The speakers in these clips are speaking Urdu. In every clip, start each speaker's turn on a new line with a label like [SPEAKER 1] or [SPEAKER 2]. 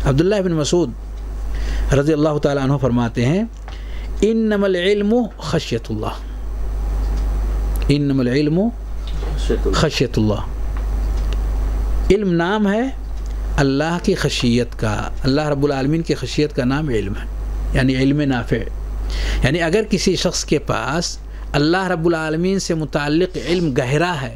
[SPEAKER 1] عبداللہ بن مسعود رضی اللہ تعالیٰ عنہ فرماتے ہیں انما العلم خشیت اللہ، انما العلم خشیت اللہ، علم نام ہے اللہ کی خشیت کا، اللہ رب العالمین کی خشیت کا نام علم ہے، یعنی علم نافع. یعنی اگر کسی شخص کے پاس اللہ رب العالمین سے متعلق علم گہرا ہے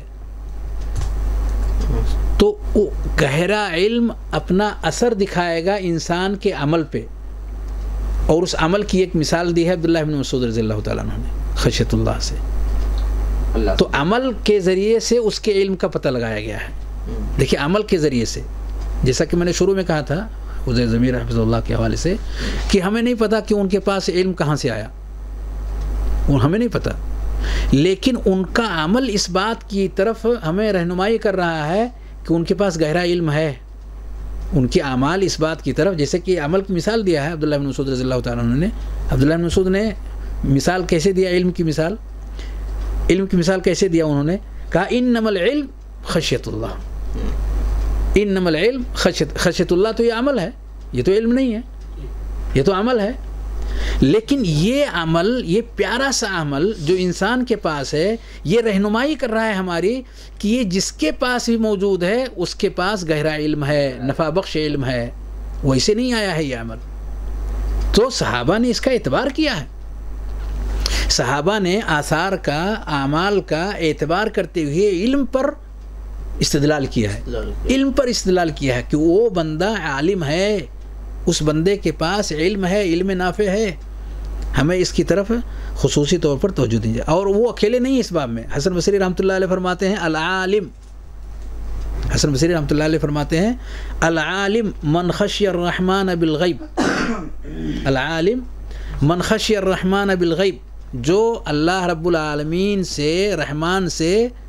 [SPEAKER 1] تو وہ گہرا علم اپنا اثر دکھائے گا انسان کے عمل پہ، اور اس عمل کی ایک مثال دی ہے عبداللہ بن مسعود رضی اللہ تعالیٰ عنہ نے خشیت اللہ سے. تو عمل کے ذریعے سے اس کے علم کا پتہ لگایا گیا ہے. دیکھیے عمل کے ذریعے سے، جیسا کہ میں نے شروع میں کہا تھا عزیر ضمیر حفظ اللہ کے حوالے سے کہ ہمیں نہیں پتا کہ ان کے پاس علم کہاں سے آیا، ہمیں نہیں پتا، لیکن ان کا عمل اس بات کی طرف ہمیں رہنمائی کر رہا ہے کہ ان کے پاس گہرا علم ہے. ان کے اعمال اس بات کی طرف، جیسے کہ عمل کی مثال دیا ہے عبداللہ بن مسعود رضی اللہ تعالیٰ عنہ نے. عبداللہ بن مسعود نے مثال کیسے دیا علم کی مثال؟ علم کی مثال کیسے دیا؟ انہوں نے کہا انما العلم خشیت اللہ، انما العلم خشیت اللہ. تو یہ عمل ہے، یہ تو علم نہیں ہے، یہ تو عمل ہے. لیکن یہ عمل، یہ پیارا سا عمل جو انسان کے پاس ہے، یہ رہنمائی کر رہا ہے ہماری کہ یہ جس کے پاس بھی موجود ہے اس کے پاس گہرا علم ہے، نفع بخش علم ہے، ویسے نہیں آیا ہے یہ عمل. تو صحابہ نے اس کا اعتبار کیا ہے، صحابہ نے آثار کا، اعمال کا اعتبار کرتے ہوئے علم پر استدلال کیا ہے، علم پر استدلال کیا ہے کہ وہ بندہ عالم ہے، اس بندے کے پاس علم ہے، علم نافع ہے، ہمیں اس کی طرف خصوصی طور پر توجہ دیجیے. اور وہ اکیلے نہیں اس باب میں. حسن بصری رحمۃ اللہ علیہ فرماتے ہیں العالم، حسن بصری رحمۃ اللہ علیہ فرماتے ہیں العالم من خشی الرحمن بالغیب، العالم من خشی الرحمن بالغیب، جو اللہ رب العالمین سے، رحمان سے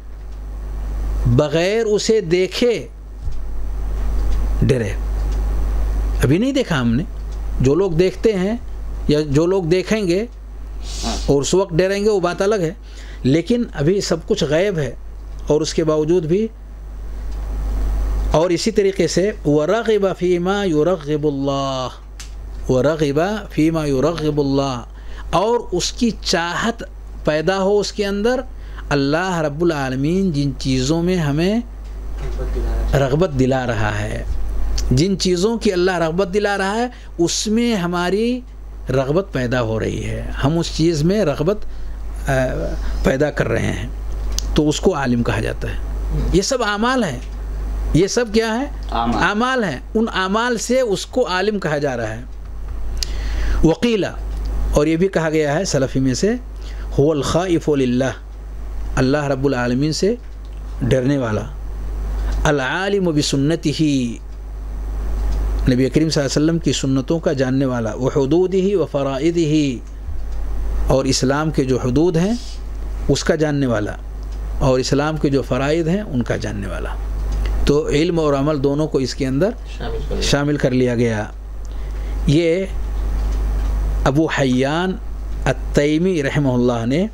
[SPEAKER 1] بغیر اسے دیکھے ڈرے. ابھی نہیں دیکھا ہم نے، جو لوگ دیکھتے ہیں یا جو لوگ دیکھیں گے اور اس وقت ڈریں گے وہ بات الگ ہے، لیکن ابھی سب کچھ غیب ہے. اور اس کے باوجود بھی، اور اسی طریقے سے وَرَغِبَ فِي مَا يُرَغِّبُ اللَّهُ، وَرَغِبَ فِي مَا يُرَغِّبُ اللَّهُ، اور اس کی چاہت پیدا ہو اس کے اندر. اللہ رب العالمین جن چیزوں میں ہمیں رغبت دلا رہا ہے، جن چیزوں کی اللہ رغبت دلا رہا ہے اس میں ہماری رغبت پیدا ہو رہی ہے، ہم اس چیز میں رغبت پیدا کر رہے ہیں، تو اس کو عالم کہا جاتا ہے. یہ سب اعمال ہیں، یہ سب کیا ہے؟ اعمال ہیں. ان اعمال سے اس کو عالم کہا جا رہا ہے. وقیلا، اور یہ بھی کہا گیا ہے سلفی میں سے، هو الخائف للہ، اللہ رب العالمین سے ڈرنے والا، العالم بسنتہ، نبی کریم صلی اللہ علیہ وسلم کی سنتوں کا جاننے والا، وحدودہ وفرائضہ، اور اسلام کے جو حدود ہیں اس کا جاننے والا، اور اسلام کے جو فرائض ہیں ان کا جاننے والا. تو علم اور عمل دونوں کو اس کے اندر شامل کر لیا گیا. یہ ابو حیان التیمی رحمہ اللہ نے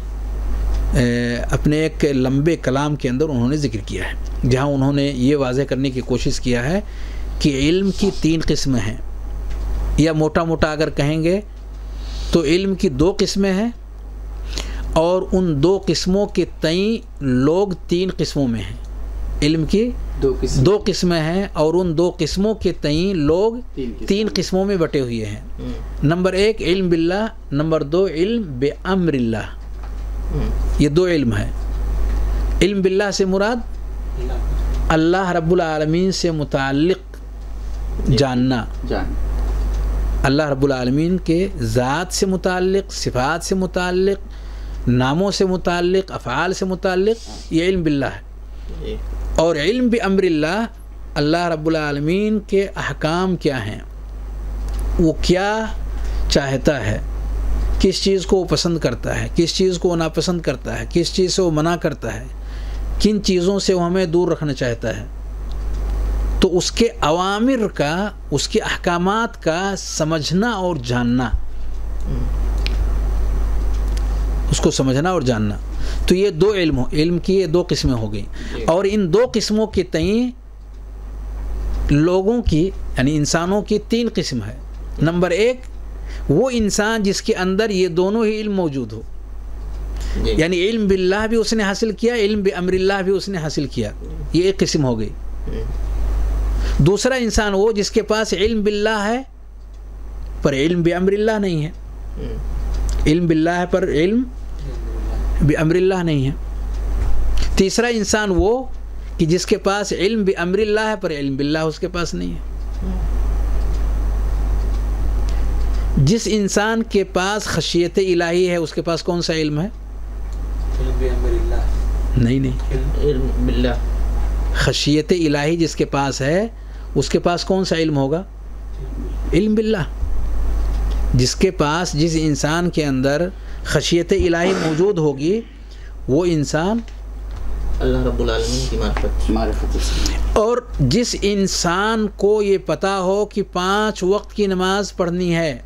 [SPEAKER 1] اپنے ایک لمبے کلام کے اندر انہوں نے ذکر کیا ہے، جہاں انہوں نے یہ واضح کرنے کی کوشش کیا ہے کہ علم کی 3 قسمیں ہیں، یا موٹا موٹا اگر کہیں گے تو علم کی 2 قسمیں ہیں، اور ان 2 قسموں کے تئیں لوگ 3 قسموں میں ہیں. علم کی 2 قسمیں ہیں اور ان 2 قسموں کے تئیں لوگ 3 قسموں میں بٹے ہوئے ہیں. نمبر 1 علم باللہ، نمبر 2 علم بامر اللہ. یہ 2 علم ہیں. علم باللہ سے مراد اللہ رب العالمین سے متعلق جاننا، اللہ رب العالمین کے ذات سے متعلق، صفات سے متعلق، ناموں سے متعلق، افعال سے متعلق، یہ علم باللہ ہے. اور علم بامر اللہ، اللہ رب العالمین کے احکام کیا ہیں، وہ کیا چاہتا ہے، کس چیز کو وہ پسند کرتا ہے، کس چیز کو وہ ناپسند کرتا ہے، کس چیز سے وہ منع کرتا ہے، کن چیزوں سے وہ ہمیں دور رکھنا چاہتا ہے. تو اس کے اوامر کا، اس کے احکامات کا سمجھنا اور جاننا، اس کو سمجھنا اور جاننا. تو یہ 2 علم کی یہ 2 قسمیں ہو گئیں. اور ان 2 قسموں کے تئیں لوگوں کی، یعنی انسانوں کی 3 قسم ہے. نمبر 1 وہ انسان جس کے اندر یہ دونوں ہی علم موجود ہو, یعنی علم باللہ بھی اس نے حاصل کیا, علم بامر اللہ بھی اس نے حاصل کیا, یہ ایک قسم ہو گئی. دوسرا انسان وہ جس کے پاس علم باللہ ہے پر علم بامر اللہ نہیں ہے, علم باللہ ہے پر علم بامر اللہ نہیں ہے. تیسرا انسان وہ کہ جس کے پاس علم بامر اللہ ہے پر علم باللہ اس کے پاس نہیں ہے. جس انسان کے پاس خشیت الہی ہے اس کے پاس کون سا علم ہے؟ نہیں,
[SPEAKER 2] علم باللہ.
[SPEAKER 1] خشیت الہی جس کے پاس ہے اس کے پاس کون سا علم ہوگا؟ علم باللہ. جس کے پاس, جس انسان کے اندر خشیت الہی موجود ہوگی وہ انسان
[SPEAKER 2] اللہ رب العالمین کی معرفت. اور
[SPEAKER 1] جس انسان کو یہ پتا ہو کہ 5 وقت کی نماز پڑھنی ہے,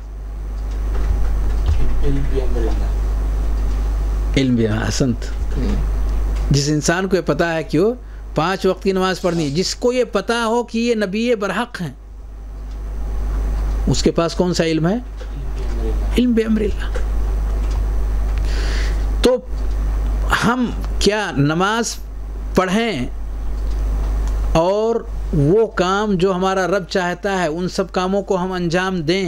[SPEAKER 1] علم بھی احسنت, جس انسان کو یہ پتا ہے کہ وہ 5 وقت کی نماز پڑھنی ہے, جس کو یہ پتا ہو کہ یہ نبی برحق ہیں, اس کے پاس کون سا علم ہے؟ علم بامر اللہ. تو ہم کیا نماز پڑھیں اور وہ کام جو ہمارا رب چاہتا ہے ان سب کاموں کو ہم انجام دیں,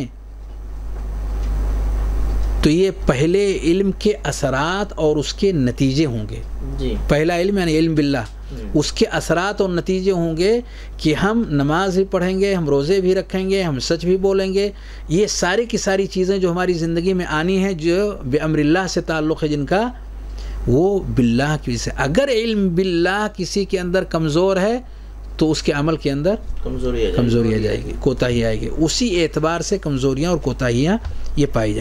[SPEAKER 1] تو یہ پہلے علم کے اثرات اور اس کے نتیجے ہوں گے. پہلا علم یعنی علم باللہ, اس کے اثرات اور نتیجے ہوں گے کہ ہم نماز بھی پڑھیں گے, ہم روزے بھی رکھیں گے, ہم سچ بھی بولیں گے. یہ ساری کی ساری چیزیں جو ہماری زندگی میں آنی ہیں جو بامر اللہ سے تعلق ہے جن کا, وہ باللہ کی وجہ سے. اگر علم باللہ کسی کے اندر کمزور ہے تو اس کے عمل کے اندر کمزوری آ جائے گی, کوتاہی آئے گی. اسی اعتبار سے کمزوریاں اور کوتاہیاں یہ پائی جائیں.